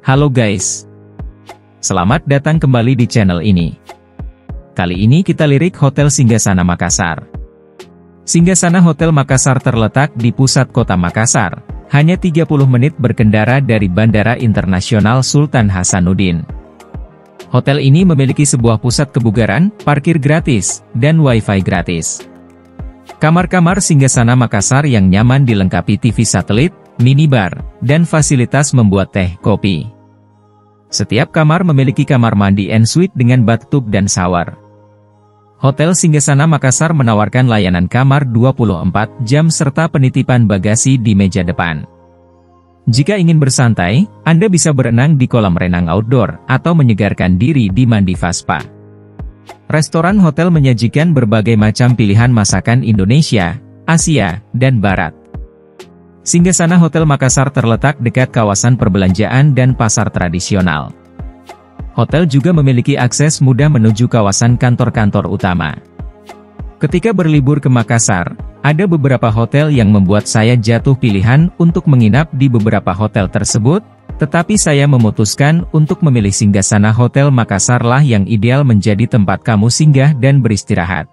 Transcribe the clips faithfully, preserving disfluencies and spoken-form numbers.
Halo guys, selamat datang kembali di channel ini. Kali ini kita lirik Hotel Singgasana Makassar. Singgasana Hotel Makassar terletak di pusat kota Makassar, hanya tiga puluh menit berkendara dari Bandara Internasional Sultan Hasanuddin. Hotel ini memiliki sebuah pusat kebugaran, parkir gratis, dan wifi gratis. Kamar-kamar Singgasana Makassar yang nyaman dilengkapi T V satelit, minibar, dan fasilitas membuat teh kopi. Setiap kamar memiliki kamar mandi en suite dengan bathtub dan shower. Hotel Singgasana Makassar menawarkan layanan kamar dua puluh empat jam serta penitipan bagasi di meja depan. Jika ingin bersantai, Anda bisa berenang di kolam renang outdoor, atau menyegarkan diri di Mandi Vaspa. Restoran hotel menyajikan berbagai macam pilihan masakan Indonesia, Asia, dan Barat. Singgasana Hotel Makassar terletak dekat kawasan perbelanjaan dan pasar tradisional. Hotel juga memiliki akses mudah menuju kawasan kantor-kantor utama. Ketika berlibur ke Makassar, ada beberapa hotel yang membuat saya jatuh pilihan untuk menginap di beberapa hotel tersebut, tetapi saya memutuskan untuk memilih Singgasana Hotel Makassar lah yang ideal menjadi tempat kamu singgah dan beristirahat.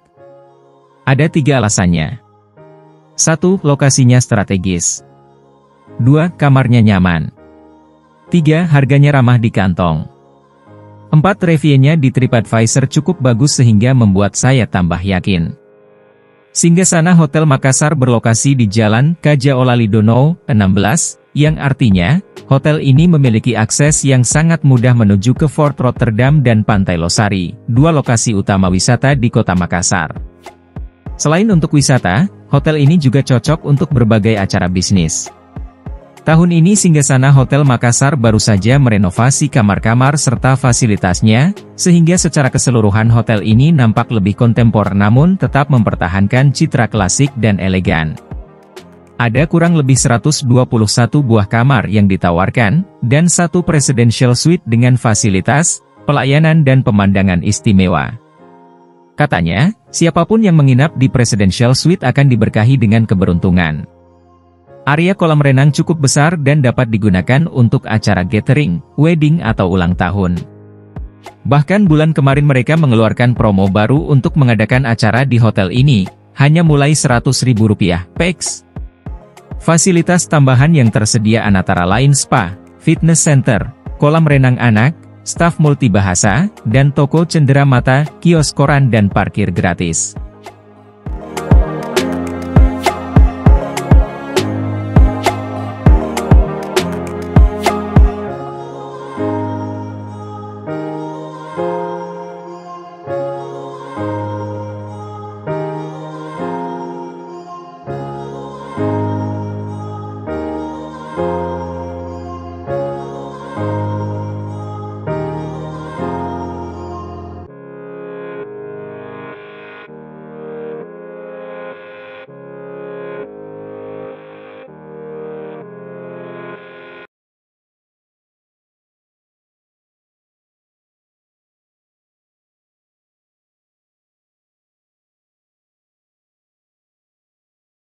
Ada tiga alasannya. satu. Lokasinya strategis. dua. Kamarnya nyaman. tiga. Harganya ramah di kantong. empat. Reviewnya di TripAdvisor cukup bagus sehingga membuat saya tambah yakin. Singgasana Hotel Makassar berlokasi di Jalan Kaja-Olalidono, enam belas, yang artinya, hotel ini memiliki akses yang sangat mudah menuju ke Fort Rotterdam dan Pantai Losari, dua lokasi utama wisata di kota Makassar. Selain untuk wisata, hotel ini juga cocok untuk berbagai acara bisnis. Tahun ini Singgasana Hotel Makassar baru saja merenovasi kamar-kamar serta fasilitasnya, sehingga secara keseluruhan hotel ini nampak lebih kontemporer namun tetap mempertahankan citra klasik dan elegan. Ada kurang lebih seratus dua puluh satu buah kamar yang ditawarkan, dan satu presidential suite dengan fasilitas, pelayanan dan pemandangan istimewa. Katanya, siapapun yang menginap di presidential suite akan diberkahi dengan keberuntungan. Area kolam renang cukup besar dan dapat digunakan untuk acara gathering, wedding atau ulang tahun. Bahkan bulan kemarin mereka mengeluarkan promo baru untuk mengadakan acara di hotel ini, hanya mulai seratus ribu rupiah pax. Fasilitas tambahan yang tersedia antara lain spa, fitness center, kolam renang anak, staf multibahasa, dan toko cenderamata, kios koran dan parkir gratis.